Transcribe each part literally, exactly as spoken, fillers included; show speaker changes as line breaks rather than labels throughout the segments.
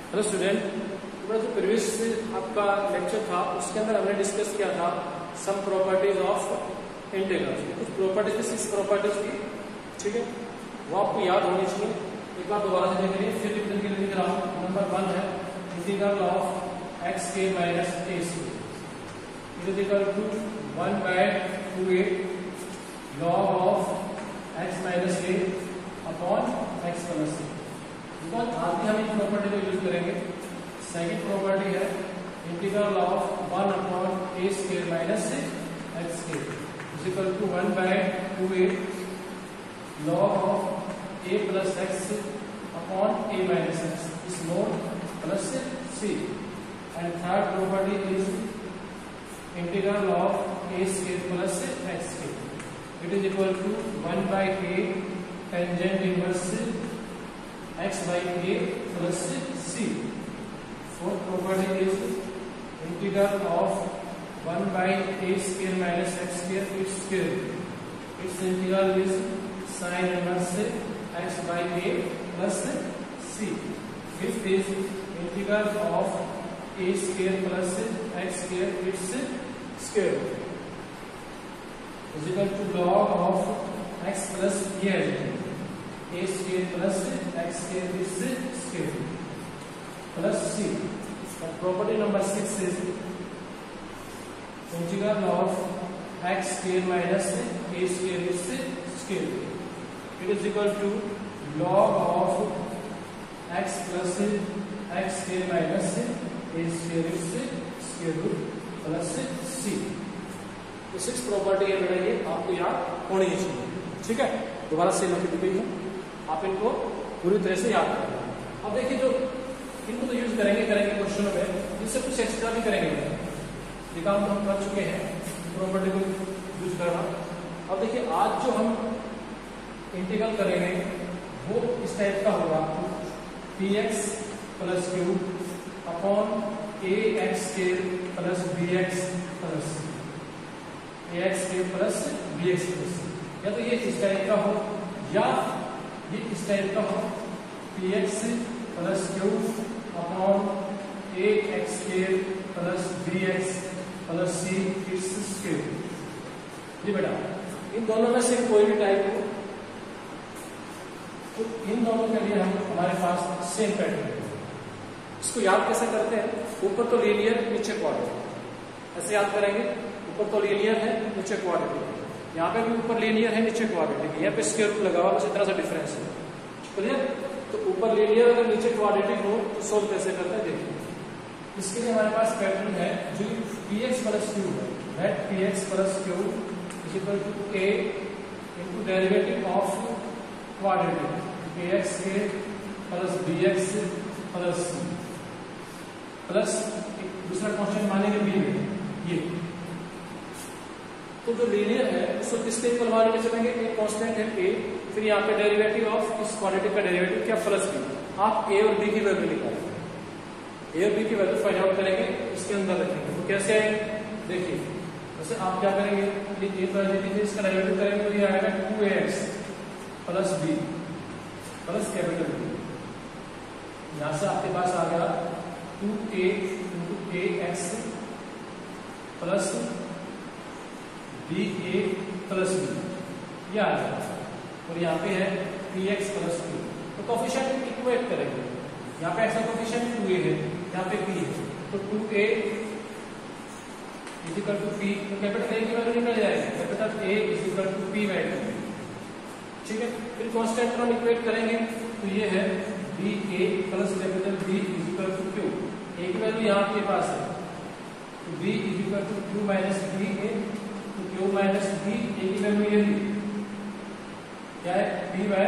Hello student, जो previous आपका lecture था उसके अंदर हमने डिस्कस किया था सम प्रॉपर्टीज ऑफ इंटीग्रल्स। कुछ प्रॉपर्टीज थी, सिक्स प्रॉपर्टीज थी, ठीक है, वो आपको याद होनी चाहिए। एक बार दोबारा से देख लीजिए, फिर रिपीट के लिए लिख रहा हूँ। नंबर वन है इंटीग्रल ऑफ एक्स के minus A C is equal to one by two A log of X minus A upon X plus A. Because आज भी हम इस प्रॉपर्टी को यूज करेंगे। सेकेंड प्रॉपर्टी है integral of one upon A square minus X square is equal to one by two A log of A plus X upon A minus X is not plus C. And third property is integral of A square plus X square it is equal to one by A tangent inverse x by a plus c. Fourth property is integral of one by a square minus x square its square. Its integral is sin inverse x by a plus c. Fifth is integral of a square plus x square its square is equal to log of x plus a. A square plus x square is square plus c. And property number six is integral of x square minus a square is square. It is equal to log of x plus x square minus a square is square root plus c. तो six property है बेटा, ये आपको याद होनी चाहिए, ठीक है। दोबारा से मैं लिख रही हूँ, आप इनको पूरी तरह से याद करेंगे। अब देखिए, जो इनको तो यूज करेंगे करेंगे क्वेश्चनों में, इससे कुछ एक्स्ट्रा भी करेंगे। ये काम तो हम कर चुके हैं प्रॉपर्टी को यूज करना। अब देखिए, आज जो हम इंटीग्रल करेंगे वो इस टाइप का होगा, P X plus Q upon A X square plus B X plus A X square plus B X plus. या तो ये इस टाइप का हो या ये इस टाइप का हो, P X plus Q upon A X square plus B X plus C it's square. जी बेटा, इन दोनों में से कोई भी टाइप हो तो इन दोनों के लिए हम हमारे पास सेम पैटर्न है। इसको याद कैसे करते हैं? ऊपर तो लीनियर, नीचे क्वाड्रेटिक, ऐसे याद करेंगे। ऊपर तो लीनियर है, नीचे क्वाड्रेटिक, यहाँ पे भी ऊपर लीनियर है, नीचे क्वाड्रेटिक, यहाँ पे स्क्वायर रूट लगा हुआ, बस इतना सा डिफरेंस है, क्लियर। तो ऊपर लीनियर अगर नीचे क्वाड्रेटिक हो तो सोल्व कैसे करते हैं देखिए। इसके लिए हमारे पास पैटर्न है जो पी एक्स प्लस क्यू है, that P X plus Q is equal to A into derivative of quadratic A X के plus B X plus C plus दूसरा क्वेश्चन मानेंगे बी में ये। तो जो लीनियर है उसको किसके इक्वल मान के चलेंगे? एक कांस्टेंट है ए, फिर यहाँ पे डेरिवेटिव ऑफ इस क्वाड्रेटिक का डेरिवेटिव क्या प्लस बी। आप ए और बी की वैल्यू निकालेंगे, ए और बी की वैल्यू फाइंड आउट करेंगे, इसके अंदर रखेंगे। तो कैसे आएंगे देखिए, वैसे आप क्या करेंगे, ये ए इसका डेरिवेटिव करेंगे तो ये आएगा two A X plus B plus capital B. यहाँ से आपके पास आ गया two A into A X plus B A plus B, यह आ जाएगा। और यहाँ पे है पी एक्स प्लस क्यू, तो कोफिशिएंट इक्वेट करेंगे। यहाँ पे एक्स का कोफिशिएंट टू ए है, यहाँ पे पी है, तो two A is equal to P, तो कैपिटल ए की वैल्यू निकल जाएगी, capital A is equal to P by two, ठीक है। फिर कांस्टेंट को हम इक्वेट करेंगे तो ये है B A plus capital B is equal to Q. A की वैल्यू यहाँ आपके पास है, तो B is equal to Q minus B A, Q minus B, A की वैल्यू ये थी क्या है, P by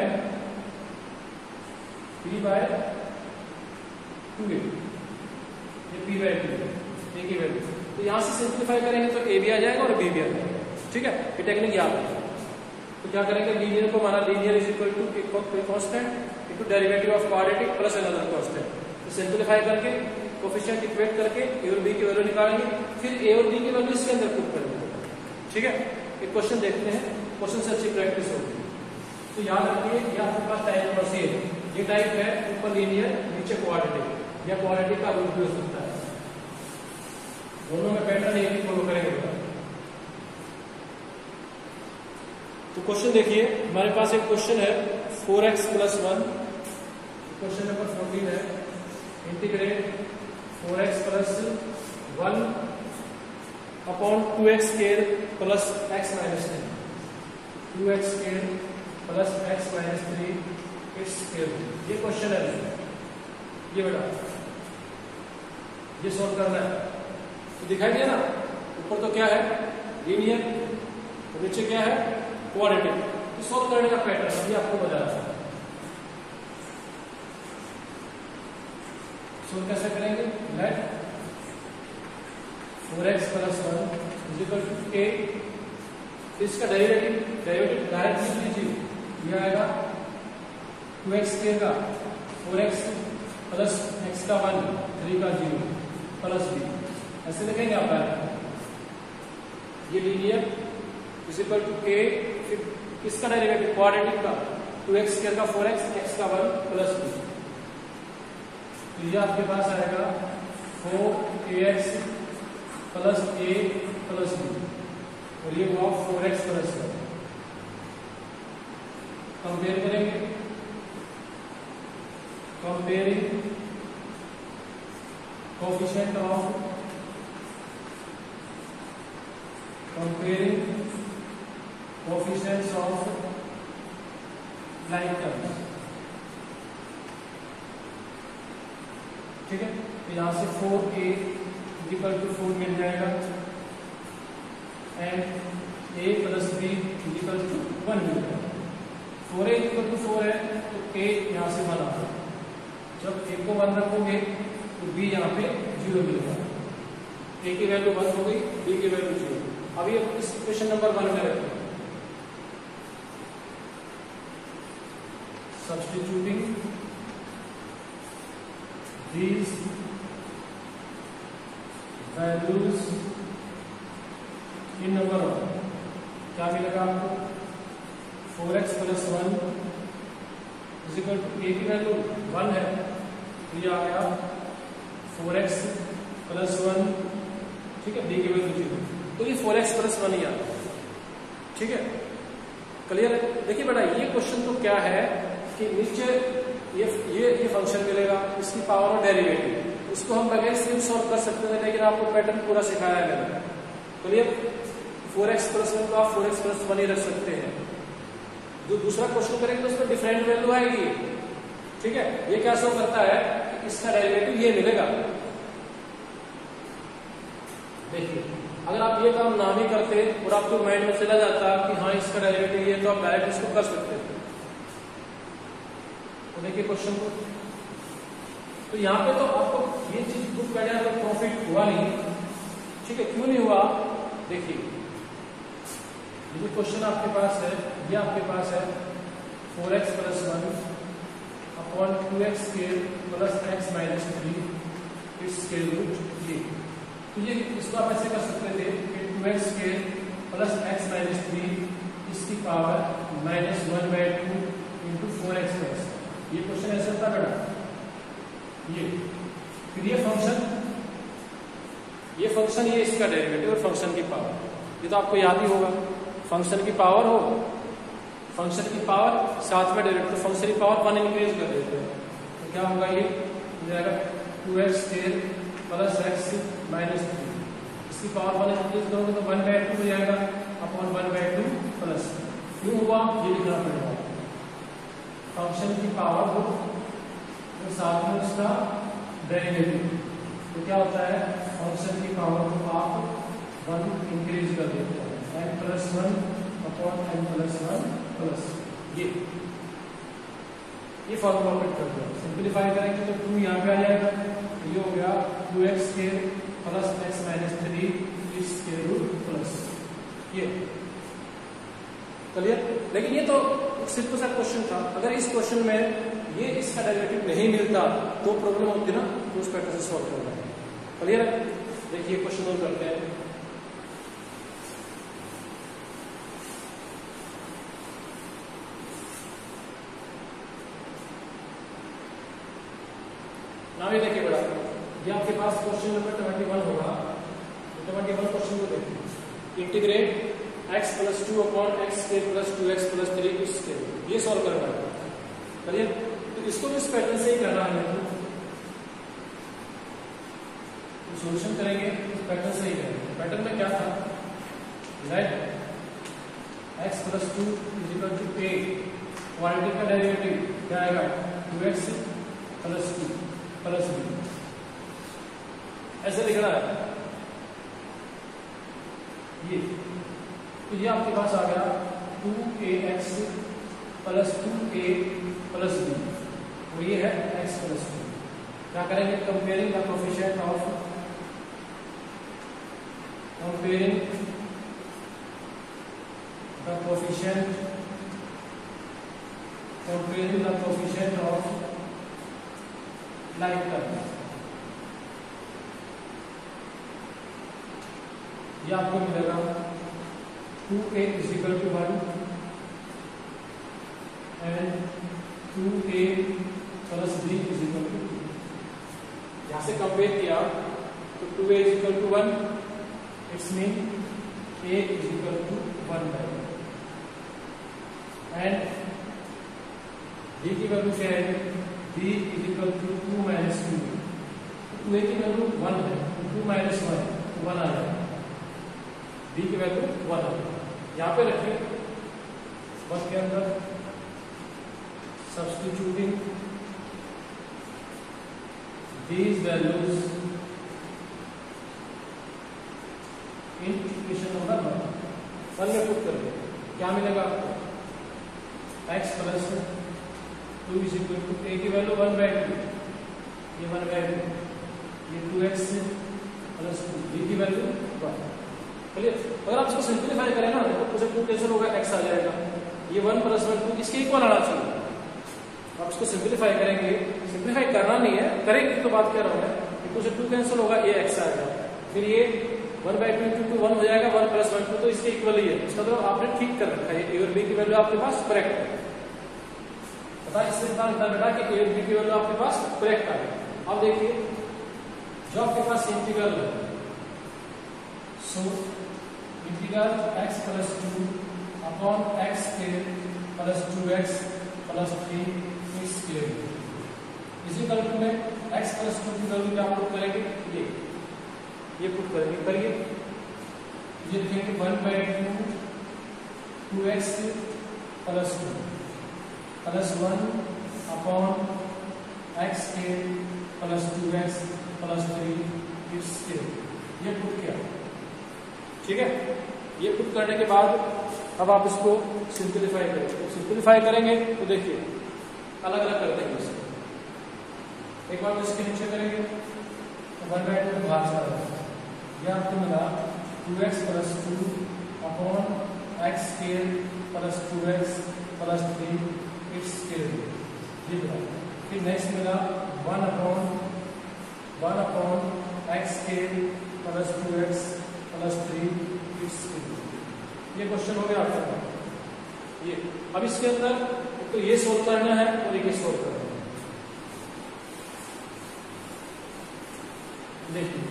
P by two A, ये पी बाय टू ए की वैल्यू। तो यहां से सिंप्लीफाई करेंगे तो ए भी आ जाएगा और बी भी आ जाएगा, ठीक है। ये टेक्निक याद है। तो क्या करेंगे, लीनियर को माना linear is equal to constant into derivative of quadratic plus another constant. तो सिंप्लीफाई करके कोफिशिएंट इक्वेट करके ए और बी की वैल्यू निकालेंगे, फिर ए और बी की वैल्यू इसके अंदर पुट करेंगे, ठीक है। एक क्वेश्चन देखते हैं, क्वेश्चन से अच्छी प्रैक्टिस होगी। तो याद रखिए, ये आपके पास टाइप नंबर सी है, ये टाइप है ऊपर लीनियर नीचे क्वाड्रेटिक। या क्वालिटी का रूप भी हो सकता है। दोनों में पैटर्न एक ही फॉलो करेंगे। तो क्वेश्चन देखिए, हमारे पास एक क्वेश्चन है four X plus one, question number fourteen है, integrate four X plus one upon two X square plus X minus three, two X square plus X minus three its square. ये question है, ये बेटा ये solve करना है। तो दिखाई दिया ना, ऊपर तो क्या है लीनियर, तो नीचे क्या है क्वाड्रेटिक। तो सॉल्व करने का पैटर्न अभी आपको बता रहा था। सॉल्व कैसे करेंगे, let four X plus one is equal to A, इसका डेरिवेटिव डेरिवेटिव डायरेक्ट लिख लीजिए, ये आएगा टू एक्स स्क्वायर का फोर एक्स प्लस एक्स का वन, थ्री का जीरो प्लस बी, ऐसे लिखेंगे आप। ये linear is equal to A, फिर किसका डेरिवेटिव क्वाड्रेटिक का, टू एक्स स्क्वायर का फोर एक्स, एक्स का वन प्लस बी। तो ये आपके पास आएगा four A X plus A plus B, और ये हुआ four X plus one. Compare करेंगे, comparing coefficient of comparing coefficients of like terms, ठीक है। तो यहां से four A equal to four मिल जाएगा, and A plus B equal to one मिल जाएगा। Four A equal to four है तो ए यहां से वन आता है, जब ए को वन रखोगे तो बी यहाँ पे जीरो मिलेगा। ए की वैल्यू वन हो गई, बी की वैल्यू जीरो। अभी अब इस इक्वेशन नंबर वन में रखें, substituting these values in number one, क्या मिलेगा आपको, four X plus one is equal to A की वैल्यू वन है, तो ये आ गया फोर एक्स प्लस वन, ठीक है, बी की वैल्यू जीरो, तो ये फोर एक्स प्लस वन ही आ गया, ठीक है, क्लियर है। देखिए बेटा ये क्वेश्चन तो क्या है कि नीचे ये ये ये फंक्शन मिलेगा, इसकी पावर और डेरिवेटिव, इसको हम बगैर से सॉल्व कर सकते हैं, लेकिन आपको पैटर्न पूरा सिखाया है मैंने। Clear, four X plus one को आप फोर एक्स प्लस वन ही रख सकते हैं। जो दूसरा क्वेश्चन करेंगे तो उसमें डिफरेंट वैल्यू आएगी, ठीक है। ये क्या शो करता है कि इसका डेरिवेटिव ये मिलेगा। देखिए अगर आप ये काम ना भी करते और आपको माइंड में चला जाता कि हाँ इसका डेरिवेटिव ये, तो आप डायरेक्ट इसको कर सकते थे। तो देखिए क्वेश्चन को, तो यहाँ पे तो आपको ये चीज बुक करने का प्रॉफिट हुआ नहीं, ठीक है। क्यों नहीं हुआ, देखिए ये जो क्वेश्चन आपके पास है, ये आपके पास है four X plus one upon two X square plus X minus three its square root ये। तो ये इसको आप ऐसे कर सकते थे कि two X square plus X minus three इसकी power minus one by two into four X plus, ये क्वेश्चन ऐसा था बेटा। ये फिर ये फंक्शन, ये फंक्शन ये इसका डेरिवेटिव और फंक्शन की पावर, ये तो आपको याद ही होगा। फंक्शन की पावर हो, फंक्शन की पावर साथ में डेरिवेटिव, तो फंक्शन की पावर वन इंक्रीज कर देते हैं, तो क्या होगा ये जाएगा two X square plus X minus three, इसकी पावर वन इंक्रीज करोगे तो वन बाई टू हो जाएगा upon one by two plus. क्यों हुआ ये लिखना पड़ेगा, फंक्शन की पावर हो तो साथ में उसका डेरिवेटिव, तो क्या होता है फंक्शन की पावर को आप वन इंक्रीज कर देते हैं, N plus one upon N plus one plus ये ये फॉर्मूला फिट कर दो। सिंप्लीफाई करेंगे तो टू यहाँ पे आ जाएगा, ये हो गया two X square plus X minus three इस स्क्वायर रूट प्लस ये। क्लियर, लेकिन ये तो सिंपल सा क्वेश्चन था। अगर इस क्वेश्चन में ये इसका डेरिवेटिव नहीं मिलता तो प्रॉब्लम होती ना, तो उस पैटर्न से सॉल्व करना है। क्लियर है, देखिए क्वेश्चन और करते हैं। ना भी देखिए बड़ा ये आपके पास क्वेश्चन नंबर ट्वेंटी वन होगा। ट्वेंटी वन क्वेश्चन को देखिए, integrate X plus two upon X square plus two X plus three इस स्क्वायर, ये सॉल्व करना है। चलिए तो इसको भी इस पैटर्न से ही करना है, तो सॉल्यूशन करेंगे इस पैटर्न से ही करेंगे। पैटर्न में क्या था, let X plus two is equal to A, quantity का डेरिवेटिव क्या आएगा, two X plus two plus B, ऐसे लिखना है ये। तो ये आपके पास आ गया two A X plus two A plus B, और ये है एक्स प्लस टू। क्या करेंगे, comparing the coefficient of comparing the coefficient comparing the coefficient of like terms. ये आपको मिलेगा two A is equal to one and two A plus B is equal to two. यहां से compare किया तो two A is equal to one, it's mean A is equal to one by, and B की value क्या है, B is equal to two minus two. Two A की value one है, two minus one one आ जाएगा, B की value one आ जाएगा। यहाँ पे रखिए वन के अंदर substituting these values in equation number one one में पुट करके क्या मिलेगा आपको, x plus two is equal to A की वैल्यू वन बाई टू, ये वन बाई टू, ये two X plus two, B की वैल्यू वन। चलिए अगर आप इसको सिंप्लीफाई करें ना तो उसे टू कैंसिल होगा, x आ जाएगा, ये वन प्लस वन टू इसके इक्वल आना चाहिए। आप इसको सिंप्लीफाई करेंगे, सिंप्लीफाई करना नहीं है, करेंगे तो बात कह रहा हूं मैं, टू से टू कैंसिल होगा, ये एक्स आएगा, फिर ये one by two into two one हो जाएगा, वन प्लस वन टू तो इसके इक्वल ही है। इसका तो आपने ठीक कर रखा है, ए और बी की वैल्यू आपके पास करेक्ट है। पता इससे पता निकला बेटा कि ए और बी की वैल्यू आपके पास करेक्ट आ गई। अब देखिए जो आपके पास इंटीग्रल है, so integral X plus two upon X के plus two X plus three इसी कल्पना में x प्लस टू की वैल्यू क्या पुट करेंगे, ये ये पुट करेंगे, करिए ये लिखेंगे one by two two X plus two plus one upon X के plus two X plus three its के, ये पुट किया, ठीक है। ये पुट करने के बाद अब आप इसको सिंप्लीफाई करेंगे, सिंप्लीफाई करेंगे तो देखिए अलग अलग करते हैं इसको, एक बार तो इसके नीचे करेंगे तो वन बाई टू बाहर से आ जाएगा, यह आपको मिला two X plus two upon X square plus two X plus three its square, ये मिला। फिर नेक्स्ट मिला one upon one upon X square plus two X plus three its square. ये क्वेश्चन हो गया आपका। ये अब इसके अंदर तो ये सोल्व करना है और ये सोल्व करना है। देखिए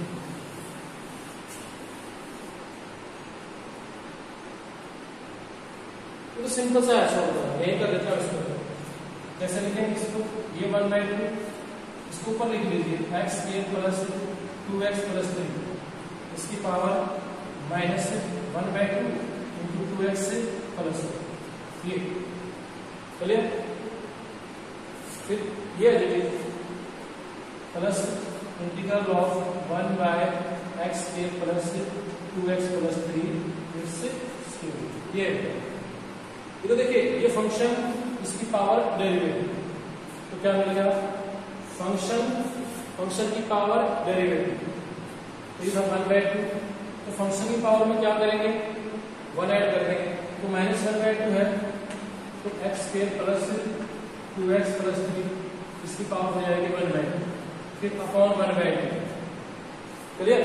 तो सिंपल सा है सोल्व करना, यही कर देता हूं इसको। कैसे लिखेंगे इसको, ये वन बाई टू इसको ऊपर लिख लीजिए, X square plus two X plus three, इसकी power minus one by two into two X plus ये क्लियर। फिर ये देखिए plus integral of one by X के plus two X plus three its square, ये तो देखिए ये फंक्शन इसकी पावर डेरिवेटिव, तो क्या मिलेगा, फंक्शन फंक्शन की पावर डेरिवेटिव, तो ये वन बाय टू, तो फंक्शन की पावर में क्या करेंगे, वन ऐड कर देंगे, तो माइनस वन बाय टू है तो X square plus two X plus three इसकी पावर हो जाएगी वन बाई टू, फिर upon one by two, clear.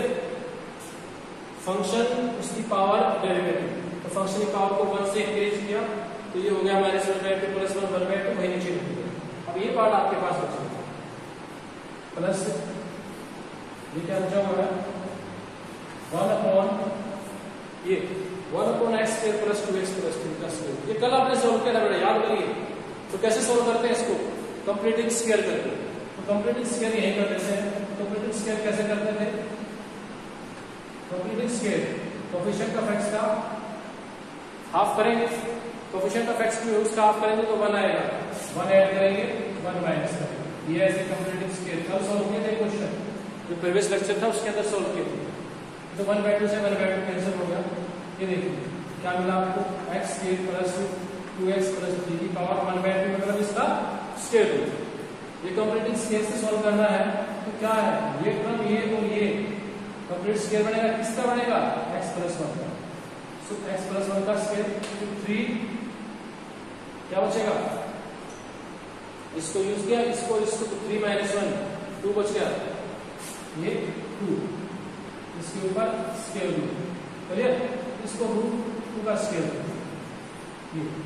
Function उसकी पावर डेरिवेटिव, तो फंक्शन की पावर को वन से इंक्रीज किया तो ये हो गया minus one by two plus one one by two, वही नीचे लिख दिया। अब ये पार्ट आपके पास बचा प्लस ये क्या बचा हुआ है वन अपॉन ये one upon X square plus two X plus three का स्क्वायर। ये कल आपने सोल्व किया था बेटा, याद करिए। तो कैसे सोल्व करते हैं इसको? कंप्लीटिंग स्क्वायर करके। तो कंप्लीटिंग स्क्वायर यही कर देते हैं। कंप्लीटिंग स्क्वायर कैसे करते थे? Completing square coefficient of X का हाफ करेंगे, कोएफिशिएंट ऑफ एक्स की उसका हाफ करेंगे तो वन आएगा, वन ऐड करेंगे, वन माइनस करेंगे। ये ऐसे कंप्लीटिंग स्क्वायर कल सोल्व किए थे क्वेश्चन जो प्रीवियस लेक्चर था उसके अंदर सोल्व किए थे। तो वन बाय टू से वन बाय टू कैंसिल हो गया। ये देखिए क्या मिला आपको, X square plus two X plus three की पावर वन बाय टू मतलब इसका स्क्वायर रूट। ये कंप्लीटिंग स्क्वायर से सॉल्व करना है तो क्या है, ये टर्म ये और ये कंप्लीट स्क्वायर बनेगा, किसका बनेगा, एक्स प्लस वन का। सो एक्स प्लस वन का स्क्वायर थ्री, क्या बचेगा, इसको यूज किया, इसको इसको तो थ्री माइनस वन टू बच गया, ये टू, इसके ऊपर स्क्वायर रूट, क्लियर। इसको रूट टू का स्क्वायर रूट, ये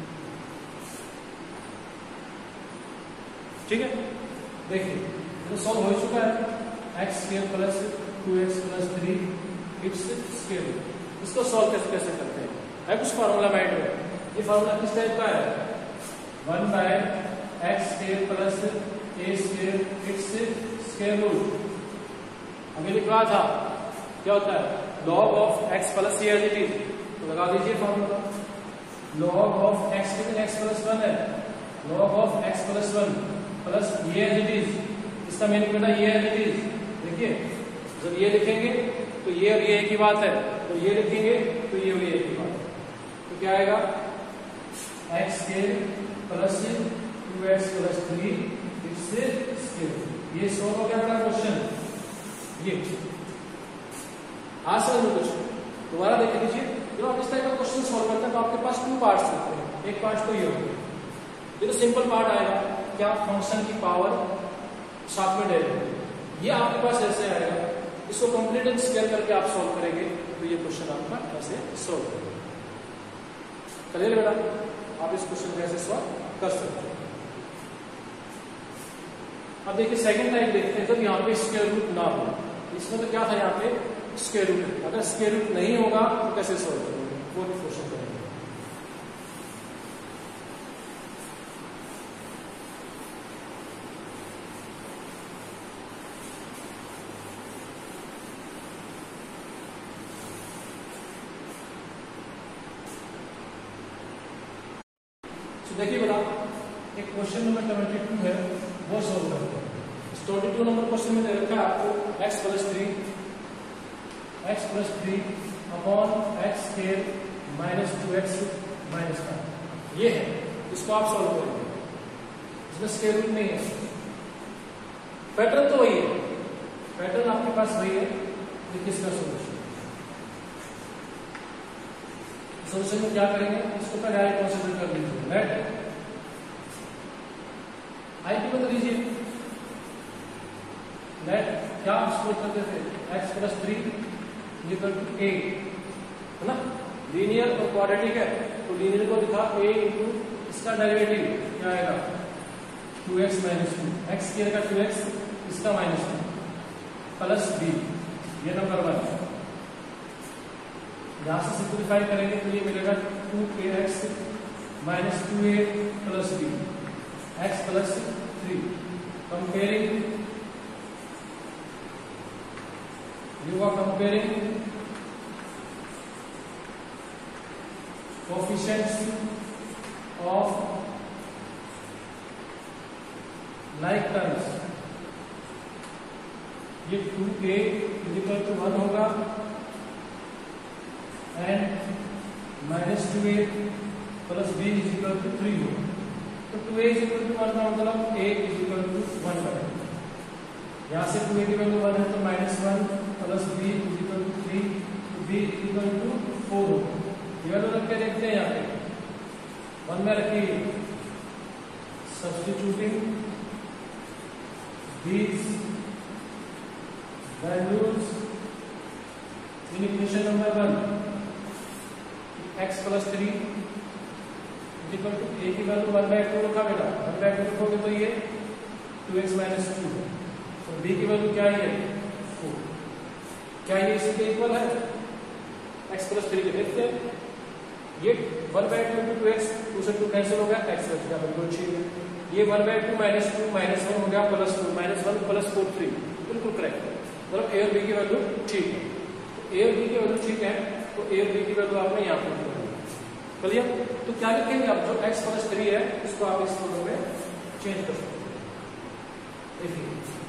ठीक है। देखिए तो सॉल्व हो चुका है, X square plus two X plus three its square root. इसको सॉल्व कैसे कैसे करते हैं, है कुछ फॉर्मूला माइंड में। ये फॉर्मूला किस टाइप का है, one by X square plus A square its square root. अभी लिखा था क्या होता है, लॉग ऑफ एक्स प्लस ये एज इट इज, तो लगा दीजिए फॉर्मूला। लॉग ऑफ एक्स कितने, एक्स प्लस वन है, log of X plus one plus ये एज इट इज, इसका मीनिंग बेटा ये एज इट इज। देखिए जब ये लिखेंगे तो ये और ये एक ही बात है, तो ये लिखेंगे तो ये और ये एक ही बात है, तो क्या आएगा, X square plus two X plus three its square. ये सॉल्व हो गया अपना क्वेश्चन। ये आज समझ में कुछ दोबारा देख लीजिए, जब आप इस टाइप का क्वेश्चन सॉल्व करते हैं तो आपके पास टू पार्ट्स होते हैं। एक पार्ट तो ये हो गया, ये तो सिंपल पार्ट आएगा, क्या फंक्शन की पावर साथ में डेरिवेटिव, ये आपके पास ऐसे आएगा। इसको कंप्लीट स्क्वायर करके आप सॉल्व करेंगे तो ये क्वेश्चन आपका ऐसे सॉल्व करेगा। चलिए बेटा आप इस क्वेश्चन को ऐसे सॉल्व कर सकते हैं। अब देखिए सेकंड टाइप देखते हैं, जब यहाँ पे स्क्वायर रूट ना हो। इसमें तो क्या था, यहाँ पे स्क्वायर रूट, अगर स्क्वायर रूट नहीं होगा तो कैसे सॉल्व करेंगे, वो क्वेश्चन करेंगे। देखिए बेटा एक क्वेश्चन नंबर ट्वेंटी टू है, वो सॉल्व करते हैं। ट्वेंटी टू नंबर क्वेश्चन में दे रखा है आपको X plus three X plus three upon X square minus two X minus five, ये है, इसको आप सॉल्व करेंगे। इसमें स्क्वायर रूट नहीं है, पैटर्न तो वही है, पैटर्न आपके पास वही है, लेकिन इसका सोल्यूशन सोल्यूशन में क्या करेंगे, इसको पहले आई कंसीडर कर लीजिए, राइट। आई की बता दीजिए, नेट क्या स्कोर करते थे, X plus three equal to A, है ना, लीनियर और क्वाड्रेटिक है, तो लीनियर को लिखा ए इंटू इसका डेरिवेटिव क्या आएगा, two X minus two, X square का टू एक्स, इसका माइनस टू प्लस बी, ये नंबर वन। यहां से सिंप्लीफाई करेंगे तो ये मिलेगा two A X minus two A plus B, X plus three. Comparing, you are comparing coefficients of like terms। ये two A equal to one होगा and minus two A plus B is equal to three होगा। तो two A is equal to one का मतलब A is equal to one बनेगा। यहाँ से to A की वैल्यू वन है तो minus one plus B is equal to three, B equal to four. ये वैल्यू रख के देखते हैं, यहाँ पे वन में रखिए, substituting these values in equation number one, X plus three equal to A की वैल्यू वन बाय टू रखा बेटा, वन बाय टू रखोगे तो ये टू एक्स माइनस टू, तो बी की वैल्यू क्या है, फोर। क्या ये इसी के इक्वल है? एक्स प्लस थ्री के देखते हैं, ये one by two into two X, two से टू कैंसिल हो गया, एक्स बच गया, बिल्कुल ठीक है। ये one by two minus two minus one हो गया, plus two minus one plus four three, बिल्कुल करेक्ट है। मतलब ए और बी की वैल्यू ठीक है, तो ए और बी की वैल्यू ठीक है, तो ए और बी की वैल्यू आपने यहाँ पर क्लियर। तो क्या लिखेंगे आप, जो एक्स प्लस थ्री है उसको आप इस फॉर्म में चेंज कर सकते हैं। देखिए,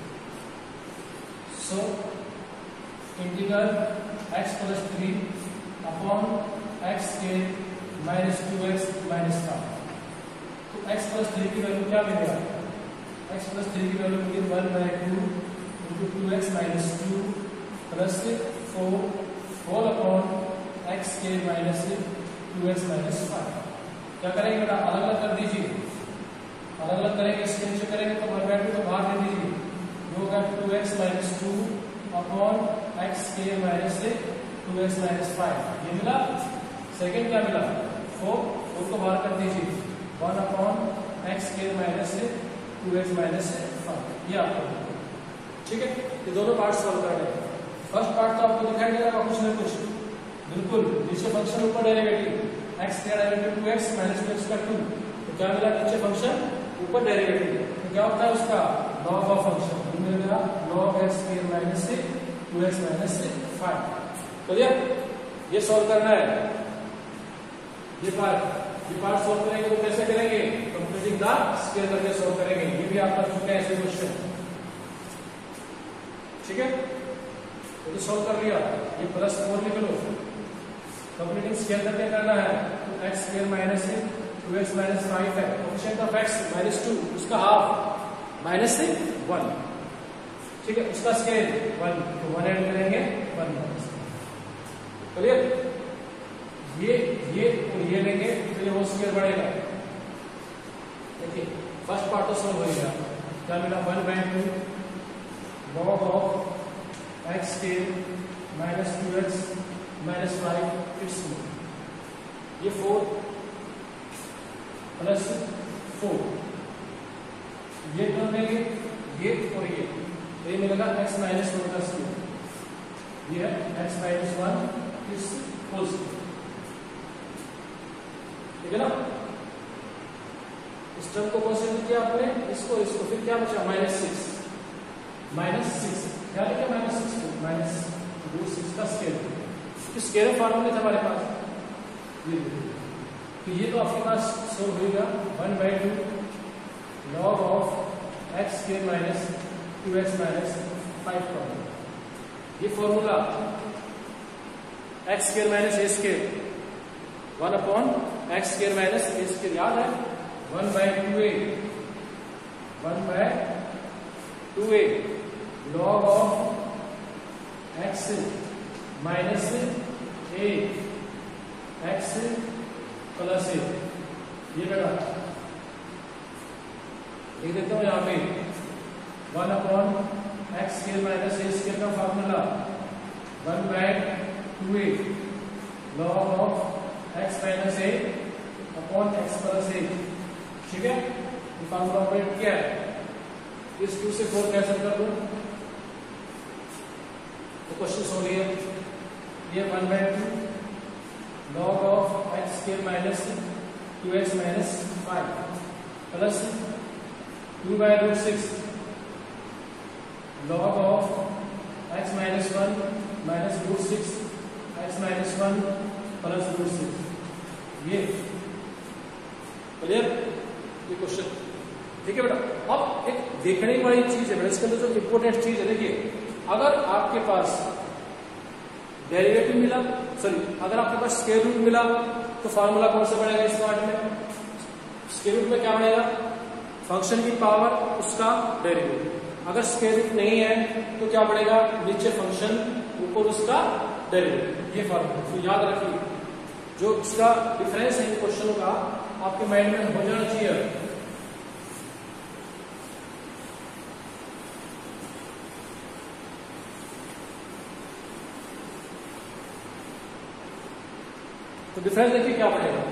so integral X plus three upon X के minus two X minus five. तो एक्स प्लस थ्री की वैल्यू क्या मिलेगा? एक्स प्लस थ्री की वैल्यू मिलेगी one by two into two X minus two plus four whole upon X के minus two X minus five. क्या करेंगे बेटा, अलग अलग कर दीजिए, अलग अलग करेंगे, इसके नीचे करेंगे तो वन बाई टू तो बाहर दे दीजिए, जो होगा two X minus two upon X के minus two X minus five, ये मिला। सेकेंड क्या मिला? फोर, फोर को बाहर कर दीजिए, वन अपॉन एक्स के minus two X minus five, ये आपको ठीक है। ये दोनों पार्ट सॉल्व कर रहे हैं। फर्स्ट पार्ट तो आपको दिखाई दे रहा है कुछ ना कुछ, बिल्कुल नीचे फंक्शन ऊपर डेरिवेटिव, एक्स का derivative two X minus two X का टू, तो क्या मिला? नीचे फंक्शन ऊपर डेरिवेटिव, तो क्या होता है उसका लॉग ऑफ फंक्शन, मिलेगा लॉग एक्स के minus two X minus five. Clear? ये सॉल्व करना है, ये पार्ट ये पार्ट सॉल्व करेंगे तो कैसे करेंगे? कंप्लीटिंग द स्क्वायर करके सॉल्व करेंगे। ये भी आप कर चुके हैं ऐसे क्वेश्चन, ठीक है। तो सॉल्व कर लिया, ये प्लस फोर लिख लो, कंप्लीटिंग स्क्वायर करके करना है, तो X square minus two X minus five है, coefficient of X minus two, उसका हाफ माइनस से वन, ठीक है, उसका स्क्वायर वन, तो वन ऐड करेंगे वन माइनस। क्लियर? ये ये और ये लेंगे तो ये वो स्क्वायर बढ़ेगा। देखिए, फर्स्ट पार्ट तो सॉल्व हो गया, क्या मिला? One by two log of X के minus two X minus five, it's ये फोर प्लस फोर, ये कर देंगे, ये और ये, तो ये मिलेगा एक्स माइनस वन का स्क्वायर, ये है एक्स माइनस वन इस होल स्क्वायर, ठीक है ना। इस टर्म को कॉन्स्टेंट किया आपने, इसको इसको, फिर क्या बचा? माइनस सिक्स, माइनस सिक्स क्या लिखा? Minus six minus root six का स्क्वायर, स्क्वायर फॉर्मूले थे हमारे पास, ये तो ये तो आपके पास सोल्व होगा one by two log of X के minus two X minus five का, ये formula X square minus A square one upon X square minus A square, याद है? One by two A one by two A log of X minus A X plus A, ये बेटा लिख देता हूं यहां पे, one upon X square minus A square का formula one by two A log of X minus A upon X plus A, ठीक है। ये फॉर्मूला ऑपरेट किया है, इस टू से फोर कैंसिल कर दो तो क्वेश्चन सॉल्व है। ये one by two log of X square minus two X minus five plus two by root six log of X minus one minus root six X minus one plus root six, ये clear? ये question ठीक है बेटा। अब एक देखने वाली चीज है बेटा, इसके अंदर जो इंपोर्टेंट चीज है, देखिए, अगर आपके पास डेरिवेटिव मिला, सॉरी अगर आपके पास स्क्वायर रूट मिला तो फार्मूला कौन सा बढ़ेगा इस पार्ट में? स्क्वायर रूट में क्या बढ़ेगा? फंक्शन की पावर उसका डेरिवेटिव। अगर स्क्वायर रूट नहीं है तो क्या बढ़ेगा? नीचे फंक्शन ऊपर उसका डेरिवेटिव, ये फार्मूला। तो याद रखिए, जो इसका डिफरेंस है इन क्वेश्चनों का आपके माइंड में हो जाना चाहिए। तो डिफरेंस देखिए क्या पड़ेगा।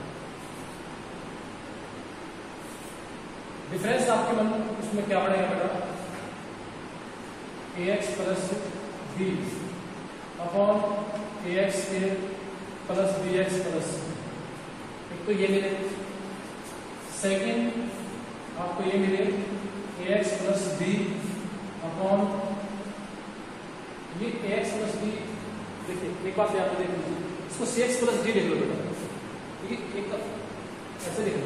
डिफरेंस आपके मन उसमें क्या पड़ेगा बेटा? A X plus B upon A X square plus B X plus, एक तो ये मिले, सेकेंड आपको ये मिले A X plus B upon ये ए एक्स प्लस बी। देखिए एक बात यहाँ पे देख लीजिए, इसको सी एक्स प्लस डी लिख लो बेटा, ठीक है, एक ऐसे लिख लो,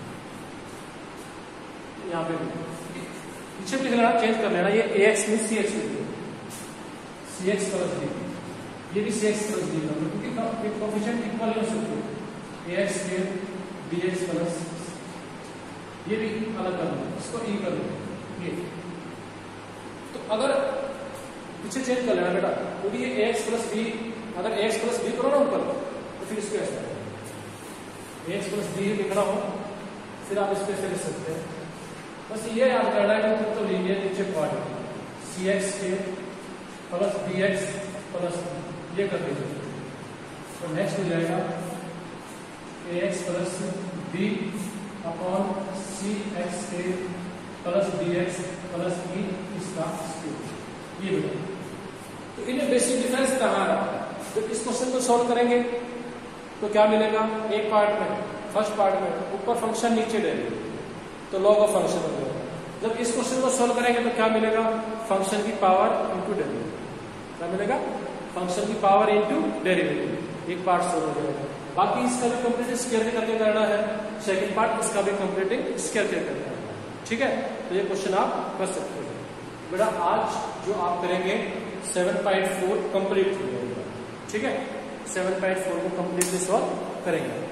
यहाँ पे पीछे भी लिख लेना, चेंज कर लेना, ये ए एक्स में सी एक्स लिख लो, सी एक्स प्लस डी, ये भी सी एक्स प्लस डी कर लो, क्योंकि कोएफिशिएंट इक्वल नहीं हो सकते, A X square B X plus, ये भी अलग कर लो, इसको ई कर लो, ये तो अगर पीछे चेंज कर लेना बेटा, क्योंकि ये ए एक्स प्लस बी, अगर ए एक्स प्लस बी करो ना ऊपर, तो फिर इसको ऐसा ए एक्स प्लस बी लिख रहा हो, फिर आप इसको ऐसे लिख सकते हैं। बस ये याद करना है कि तो लीनियर नीचे पार्ट सी एक्स के प्लस बी एक्स प्लस ये कर दीजिए, तो नेक्स्ट हो जाएगा A X plus B upon C X के plus B X plus E इसका स्क्वायर, ये बेटा। तो इन्हें बेसिक डिफरेंस कहाँ है, जब इस क्वेश्चन को सॉल्व करेंगे तो क्या मिलेगा, एक पार्ट में फर्स्ट पार्ट में ऊपर फंक्शन नीचे डेरिवेटिव, तो लॉग ऑफ फंक्शन हो जाएगा। जब इस क्वेश्चन को सॉल्व करेंगे तो क्या मिलेगा, फंक्शन की पावर इंटू डेरिवेटिव, क्या मिलेगा, फंक्शन की पावर इंटू डेरिवेटिव, एक पार्ट सॉल्व हो जाएगा। बाकी इसका भी कंप्लीट स्क्वायर करके करना है, सेकंड पार्ट इसका भी कंप्लीटिंग स्क्वायर करके करना है, ठीक है। तो ये क्वेश्चन आप कर सकते हो बेटा। आज जो आप करेंगे सेवन पॉइंट फोर कंप्लीट हो जाएगा, ठीक है, सेवन पॉइंट फोर को कंप्लीटली सॉल्व करेंगे।